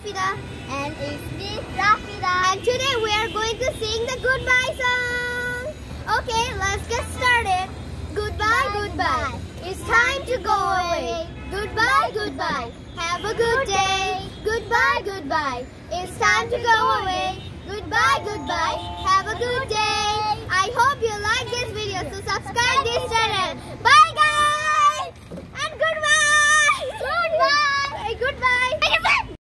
Hafida. And it's me, Rafi. And today we are going to sing the goodbye song. Okay, let's get started. Goodbye, goodbye. It's time to go away. Goodbye, goodbye. Have a good day. Goodbye, goodbye. It's time to go away. Goodbye, goodbye. Have a good day. I hope you